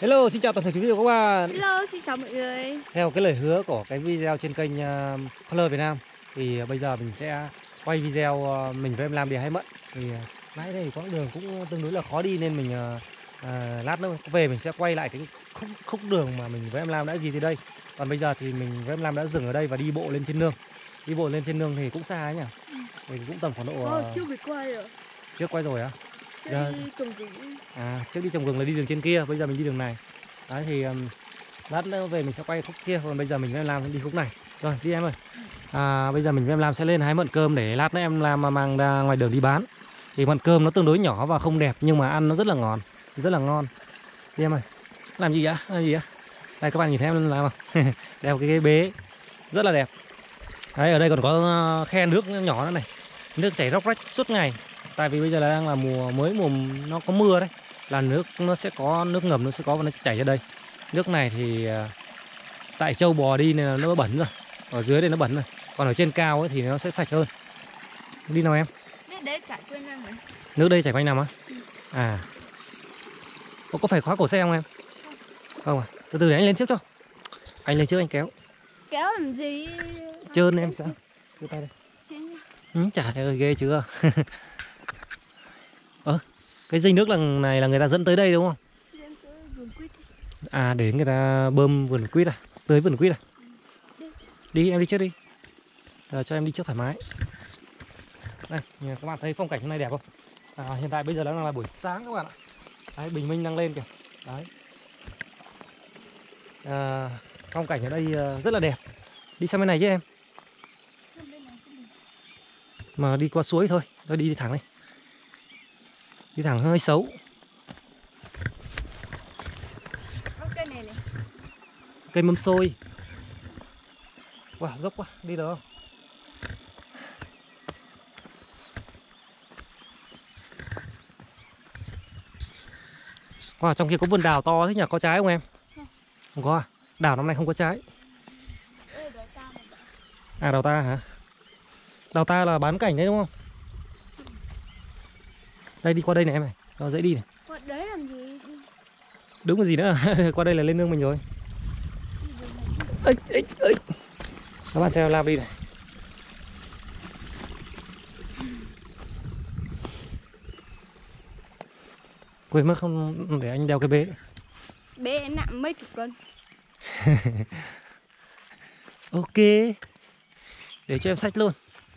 Hello, xin chào toàn thể quý vị và các bạn. Hello, xin chào mọi người. Theo cái lời hứa của cái video trên kênh Color Việt Nam thì bây giờ mình sẽ quay video mình với em Lam đi hái mận. Thì nãy đây quãng đường cũng tương đối là khó đi nên mình lát nữa về mình sẽ quay lại cái khúc đường mà mình với em Lam đã đi từ đây. Còn bây giờ thì mình với em Lam đã dừng ở đây và đi bộ lên trên nương. Đi bộ lên trên nương thì cũng xa ấy nhỉ. Thì cũng tầm khoảng độ Chưa bị quay rồi. trước quay rồi á. Chưa đi trồng rừng. Trước đi trồng rừng là đi đường trên kia, bây giờ mình đi đường này. Đấy thì lát nữa về mình sẽ quay khúc kia, còn bây giờ mình với em Lam đi khúc này. Rồi đi em ơi. Bây giờ mình với em Lam sẽ lên hái mận cơm để lát nữa em Lam mang ra ngoài đường đi bán. Thì mận cơm nó tương đối nhỏ và không đẹp nhưng mà ăn nó rất là ngon, rất là ngon. Đi em ơi. Làm gì ạ? Làm gì ạ? Đây các bạn nhìn thấy em làm không? Đeo cái bế rất là đẹp. Đấy, ở đây còn có khe nước nhỏ nữa này. Nước chảy róc rách suốt ngày. Tại vì bây giờ là đang là mùa nó có mưa đấy. Là nước nó sẽ có nước ngầm, nó sẽ có và nó sẽ chảy ra đây. Nước này thì tại trâu bò đi nên là nó bẩn rồi. Ở dưới đây nó bẩn rồi. Còn ở trên cao ấy thì nó sẽ sạch hơn. Đi nào em? Nước đấy chảy quanh năm này. Nước đây chảy quanh năm á? Có phải khóa cổ xe không em? Không à? Từ từ để anh lên trước cho. Anh lên trước anh kéo. Kéo làm gì? Trơn em sao? Đưa tay đây. Chả thấy ghê chưa? Cái dây nước lần này là người ta dẫn tới đây đúng không? Để người ta bơm vườn quýt tưới vườn quýt Đi em đi trước đi. Cho em đi trước thoải mái. Đây, các bạn thấy phong cảnh hôm nay đẹp không? Hiện tại bây giờ đang là buổi sáng các bạn ạ. Đấy, bình minh đang lên kìa. Đấy. Phong cảnh ở đây rất là đẹp. Đi sang bên này chứ em. Mà đi qua suối thôi. Thôi đi thẳng đi. Đi thẳng hơi xấu. Cây này này. Cây mâm xôi. Wow, dốc quá, đi được không? Wow, trong kia có vườn đào to thế nhỉ, có trái không em? Không có à? Đào năm nay không có trái. Đào ta hả? Đào ta là bán cảnh đấy đúng không? Đây đi qua đây này em này, nó dễ đi này. Qua đấy làm gì? Đúng cái gì nữa? Qua đây là lên nương mình rồi. Ê. Các bạn xem làm đi này. Quên mất không để anh đeo cái bế. Bế nặng mấy chục cân. Ok. Để cho em xách luôn.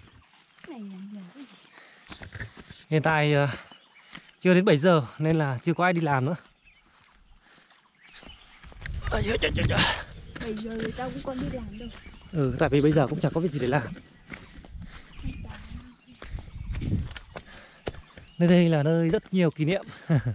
Hiện tại chưa đến 7 giờ nên là chưa có ai đi làm nữa. 7 giờ người ta cũng còn đi làm đâu. Tại vì bây giờ cũng chẳng có việc gì để làm. Nơi đây là nơi rất nhiều kỷ niệm.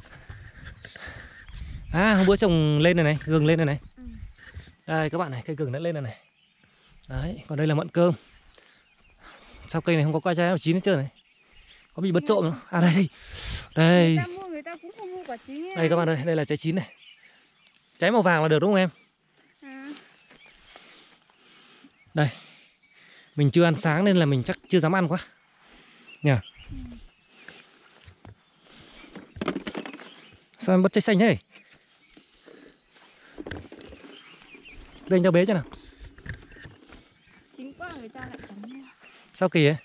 Hôm bữa trồng lên này này, gừng lên này này. Đây các bạn này, cây gừng đã lên này này. Đấy, còn đây là mận cơm. Sao cây này không có quả trái nào chín hết trơn này? Có bị bất trộm không? Đây. Đây. Người ta mua, người ta cũng không mua quả chín ấy. Đây các bạn ơi, đây là trái chín này. Trái màu vàng là được đúng không em? Đây. Mình chưa ăn sáng nên là mình chắc chưa dám ăn quá. Nhỉ? Sao em bắt trái xanh thế? Đây anh cho bế cho nào. Chín quá người ta lại chẳng mua. Sao kỳ ấy?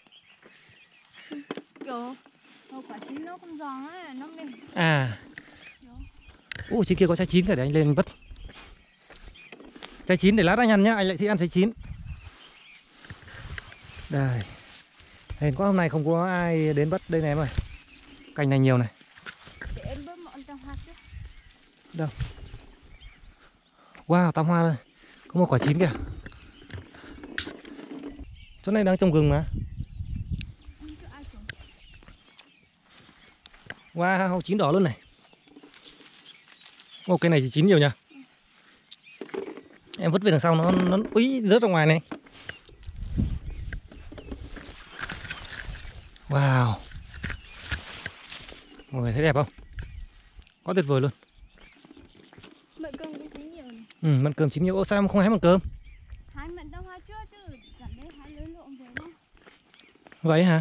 Kiểu quả chín nó không giòn ấy, nó mềm. Trên kia có trái chín cả, để anh lên vất. Trái chín để lát anh ăn nhá, anh lại thích ăn trái chín. Đây. Hèn quá hôm nay không có ai đến vất đây này em ơi. Cành này nhiều này. Để em bớt mọn trong hoa chứ. Đâu? Wow, tam hoa đây. Có một quả chín kìa. Chỗ này đang trồng gừng mà. Wow, chín đỏ luôn này. Cây này thì chín nhiều nha. Em vứt về đằng sau nó úi rớt ra ngoài này. Wow. Mọi người thấy đẹp không? Quá tuyệt vời luôn. Mận cơm cũng chín nhiều này. Mận cơm chín nhiều. Sao em không hái mận cơm? Hái mận đông hoa trước chứ, chẳng đấy hái lớn lộn rồi đó. Vậy hả?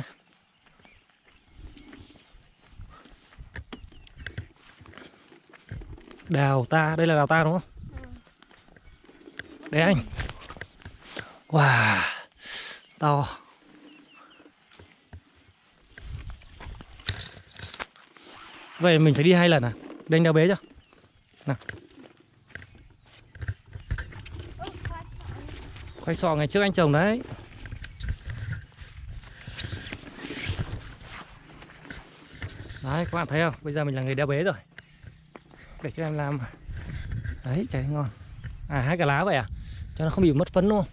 Đào ta, đây là đào ta đúng không? Ừ. Đấy anh. Wow, to. Vậy mình phải đi 2 lần à? Đây anh đeo bế cho. Nào. Khoai sọ ngày trước anh trồng đấy. Đấy các bạn thấy không? Bây giờ mình là người đeo bế rồi. Để cho em làm. Đấy trái ngon. À 2 cả lá vậy à? Cho nó không bị mất phấn luôn.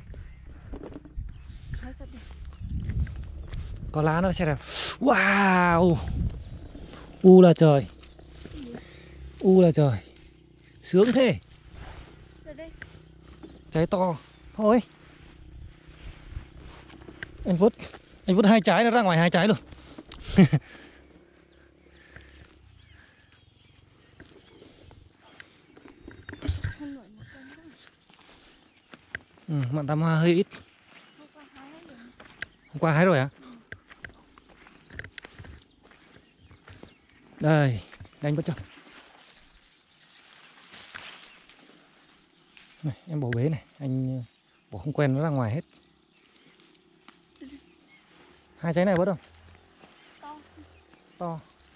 Có lá nó sẽ đẹp. Wow. U là trời. U là trời. Sướng thế. Trái to. Thôi. Anh vứt 2 trái nó ra ngoài 2 trái luôn. Mận tam hoa hơi ít. Hôm qua hái rồi à? Đây, anh bắt cho. Này, em bỏ bế này, anh bỏ không quen nó ra ngoài hết. 2 trái này bớt không? To.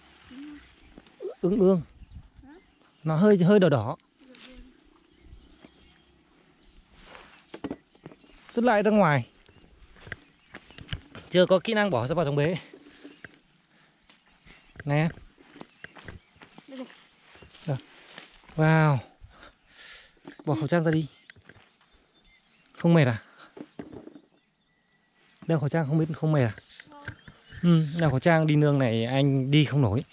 Ương. Nó hơi đỏ đỏ. Vứt lại ra ngoài. Chưa có kỹ năng bỏ ra vào trong bế. Này em. Được. Wow. Bỏ khẩu trang ra đi. Không mệt à? Đeo khẩu trang không biết không mệt à? Đeo khẩu trang đi nương này anh đi không nổi.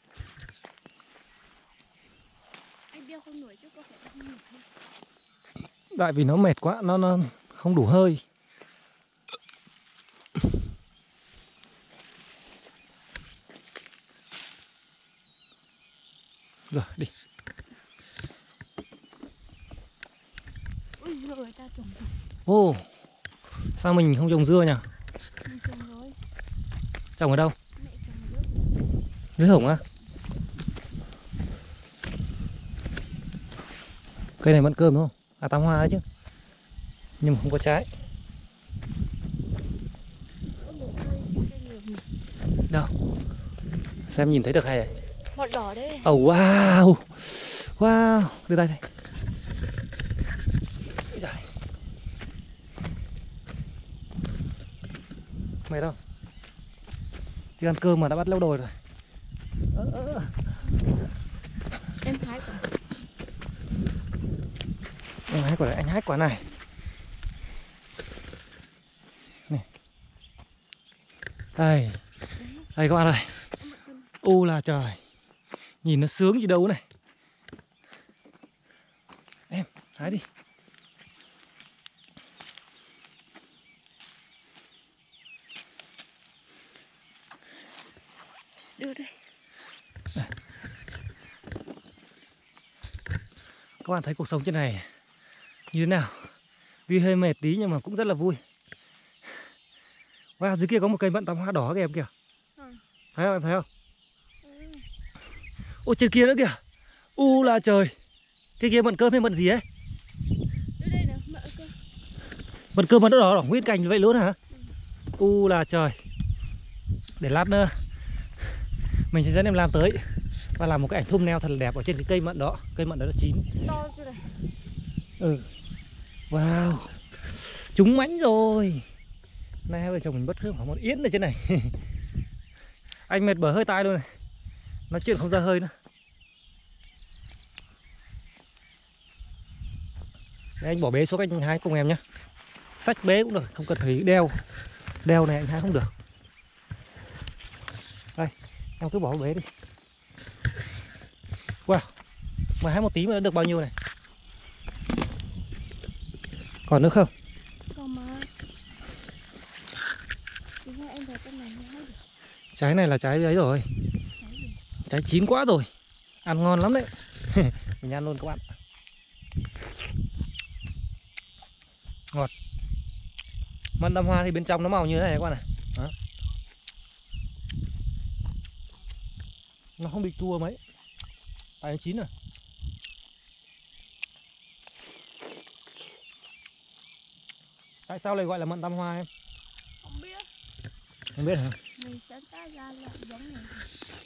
Anh đeo không nổi chứ có phải không nổi. Tại vì nó mệt quá, nó không đủ hơi. Rồi đi. Ui dưa người ta trồng rồi. Ô, sao mình không trồng dưa nhỉ? Mình trồng rồi. Trồng ở đâu? Mẹ trồng ở nước. Dưới hổng á? Cây này mận cơm đúng không? À tam hoa đấy chứ. Nhưng mà không có trái. Đâu? Xem nhìn thấy được hay à? Ngọn đỏ đấy. Oh wow. Wow, đưa tay đây. Mệt không? Chưa ăn cơm mà đã bắt lâu đồi rồi. Em hái quả. Em hái quả này, anh hái quả này. Này. Đây. Đây các bạn ơi. U là trời. Nhìn nó sướng gì đâu này. Em, hái đi. Đưa đây. Đây. Các bạn thấy cuộc sống trên này như thế nào? Vì hơi mệt tí nhưng mà cũng rất là vui. Wow, dưới kia có một cây mận tam hoa đỏ kìa em kìa. Thấy không? Thấy không? Ôi trên kia nữa kìa. U là trời. Cái kia mận cơm hay mận gì ấy? Đây nào, mận cơm. Mận cơm mà nó đỏ nguyên cành vậy luôn hả? U là trời. Để lát nữa mình sẽ dẫn em làm tới và làm một cái ảnh thumbnail thật là đẹp ở trên cái cây mận đó. Cây mận đó là chín. To chưa này? Wow. Trúng mãnh rồi. Nay hai vợ chồng mình bất hương khoảng một yến ở trên này. Anh mệt bở hơi tai luôn này. Nói chuyện không ra hơi nữa. Đấy, anh bỏ bế xuống anh hái cùng em nhé. Xách bế cũng được, không cần phải đeo. Đeo này anh hái không được. Đây, em cứ bỏ bế đi. Wow, mà hái một tí mà đã được bao nhiêu này. Còn nữa không? Còn mà. Em vào trong này hái được. Trái này là trái ấy rồi. Trái chín quá rồi. Ăn ngon lắm đấy. Mình ăn luôn các bạn. Ngọt. Mận tam hoa thì bên trong nó màu như thế này các bạn này. Đó. Nó không bị chua mấy. Tại nó chín rồi. Tại sao lại gọi là mận tam hoa em? Không biết. Không biết hả? Mình sẽ tách ra loại giống này.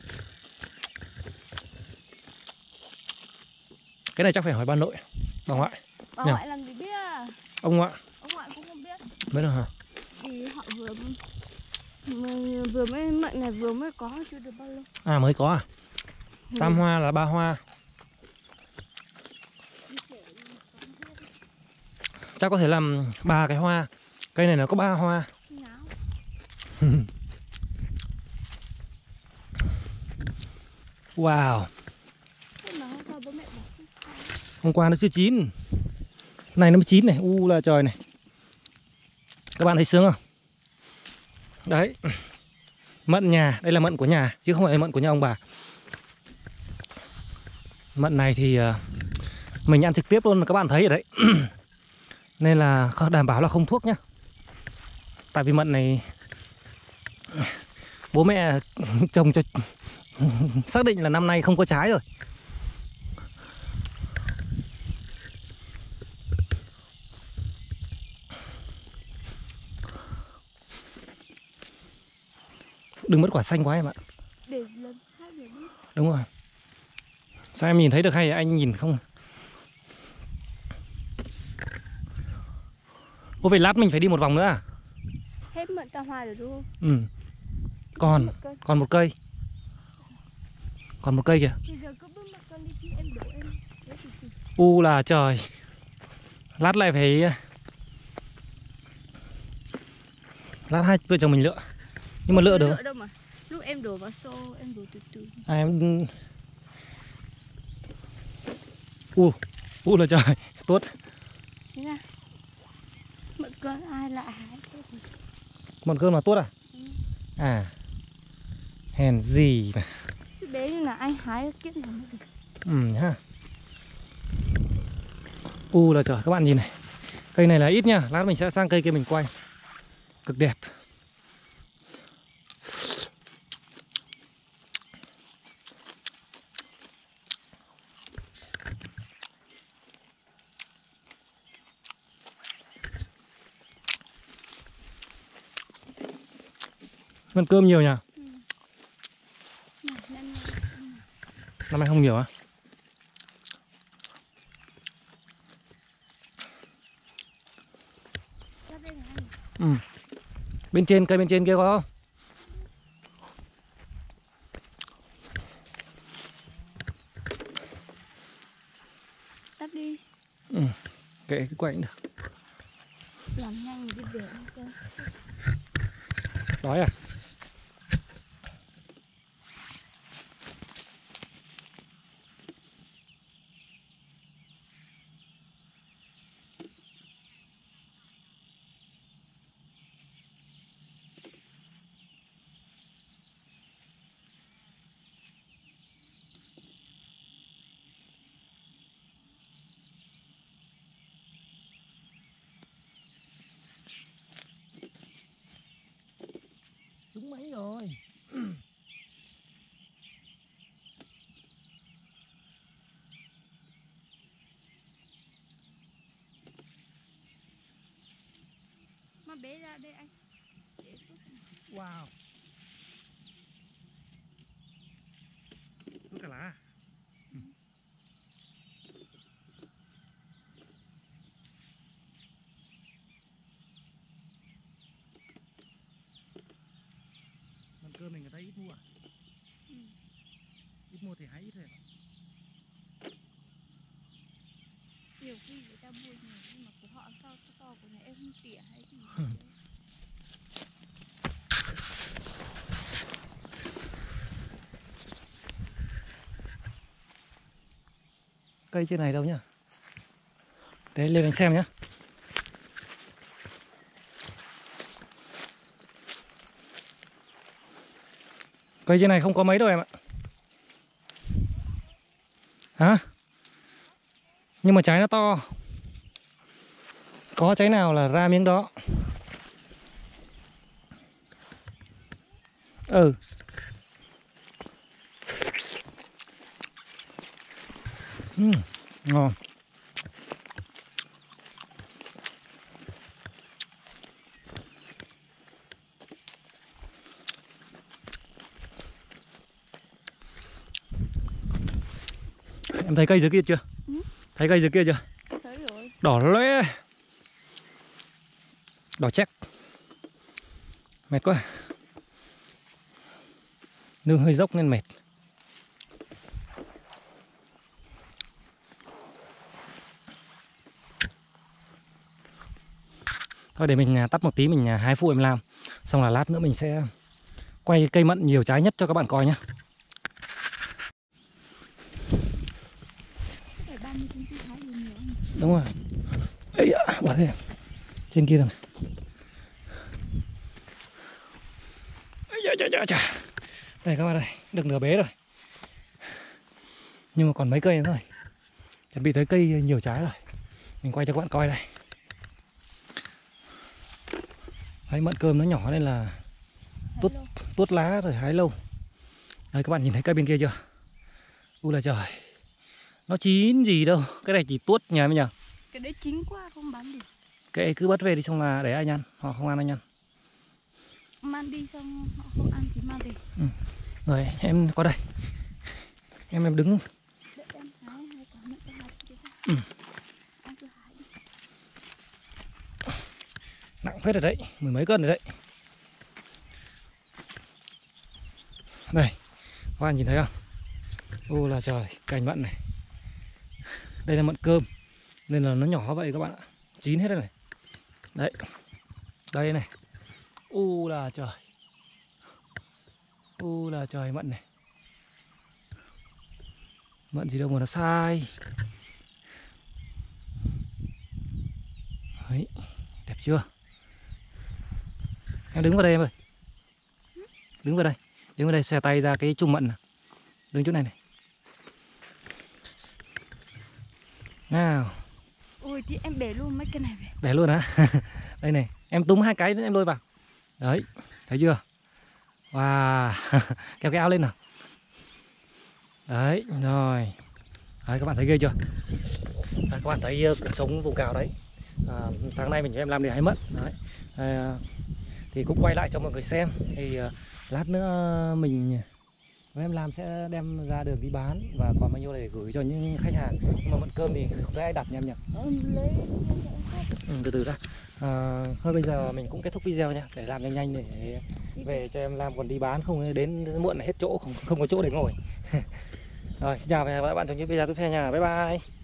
Cái này chắc phải hỏi bà nội, bà ngoại. Bà ngoại làm gì biết à? Ông ngoại? Ông ngoại cũng không biết. Biết rồi hả? Vì họ vừa mới mận này vừa mới có chưa được bao lâu. À mới có à? Tam hoa là 3 hoa. Chắc có thể làm 3 cái hoa. Cây này nó có 3 hoa. Wow. Hôm qua nó chưa chín. Này nó mới chín này. Là trời này. Các bạn thấy sướng không? Đấy. Mận nhà. Đây là mận của nhà chứ không phải là mận của nhà ông bà. Mận này thì mình ăn trực tiếp luôn, các bạn thấy ở đấy. Nên là đảm bảo là không thuốc nhá. Tại vì mận này bố mẹ trồng cho xác định là năm nay không có trái rồi. Đừng mất quả xanh quá em ạ. Để lần khác để biết. Đúng rồi. Sao em nhìn thấy được hay anh nhìn không? Ô vậy lát mình phải đi một vòng nữa à? Hết mận tam hoa rồi đúng không? Ừ. Còn một cây. Còn một cây kìa. Bây giờ cứ bước một con đi thì em đổ em. Là trời. Lát lại phải. Lát hai vợ chồng mình lựa. Nhưng mà lựa được. Lựa đâu mà. Lúc em đổ vào xô em đổ từ từ. À, em. Là trời. Tốt. Thế nào? Mận cơn ai lại hái? Mận cơn mà tốt à? Ừ. À. Hèn gì mà. Chứ bé như là anh hái kiếp nào mới được. Ha. Là trời, các bạn nhìn này. Cây này là ít nha, lát mình sẽ sang cây kia mình quay. Cực đẹp. Mận cơm nhiều nhỉ? Ừ. Năm nay không nhiều á? Bên trên, cây bên trên kia có không? Tắt đi. Kệ cứ quay cũng được. Làm nhanh đi được. Đói à? Trúng mấy rồi. Mà bé ra đây anh. Wow. Có cả lá. Mận cơm này người ta ít mua à? Ít mua thì hái ít thôi. Nhiều khi người ta mua nhiều nhưng mà của họ to của này em không tỉa hay gì. Cây trên này đâu nhá? Đấy, lên anh xem nhá. Cây trên này không có mấy đâu em ạ. Hả? Nhưng mà trái nó to. Có trái nào là ra miếng đó. Ngon. thấy cây dưới kia chưa? Ừ. Thấy cây dưới kia chưa? Thấy rồi. Đỏ loe. Đỏ chét. Mệt quá. Nương hơi dốc nên mệt. Thôi để mình tắt một tí, mình hái phụ em làm. Xong là lát nữa mình sẽ quay cây mận nhiều trái nhất cho các bạn coi nhé. Phải 30 cm hái nhiều nhiều không? Đúng rồi. Ây da, bật đây. Trên kia rồi. Chà. Đây các bạn ơi, được nửa bế rồi. Nhưng mà còn mấy cây nữa thôi. Chuẩn bị tới cây nhiều trái rồi. Mình quay cho các bạn coi đây. Đấy, mận cơm nó nhỏ nên là tuốt lá rồi hái lâu. Đây các bạn nhìn thấy cây bên kia chưa? Ui là trời. Nó chín gì đâu, cái này chỉ tuốt nhà mình nhờ. Cái đấy chín quá không bán được. Cái cứ bắt về đi xong là để anh ăn, họ không ăn anh ăn. Mang đi xong họ không ăn thì mang về. Rồi em qua đây. Em đứng. Để em hái hai quả mận cho hái chứ. Anh cứ hái đi. Nặng phết rồi đấy, 10 mấy cân rồi đấy. Đây, các bạn nhìn thấy không? Ô là trời, cành mận này. Đây là mận cơm nên là nó nhỏ vậy các bạn ạ. Chín hết rồi này. Đấy. Đây này. Ô là trời. Ô là trời mận này. Mận gì đâu mà nó sai. Đấy, đẹp chưa? Em đứng vào đây em ơi. Đứng vào đây. Đứng vào đây xòe tay ra cái chùm mận nào. Đứng chỗ này này. Nào. Ôi thì em bể luôn mấy cái này về. Bẻ luôn hả? Đây này, em túm hai cái nữa em lôi vào. Đấy, thấy chưa? Wow. Kéo cái áo lên nào. Đấy, rồi. Đấy, các bạn thấy ghê chưa? Đấy, các bạn thấy cuộc sống vùng cao đấy. Sáng nay mình cho em làm để hái mận. Đấy. Thì cũng quay lại cho mọi người xem. Thì lát nữa mình với em làm sẽ đem ra đường đi bán và còn bao nhiêu để gửi cho những khách hàng. Nhưng mà mận cơm thì không thấy ai đặt nha em nhỉ? Lấy Từ từ đã. Thôi bây giờ mình cũng kết thúc video nha, để làm nhanh nhanh để về cho em làm, còn đi bán không đến muộn là hết chỗ, không có chỗ để ngồi. Rồi xin chào và hẹn gặp lại các bạn trong những video tiếp theo nha, bye bye.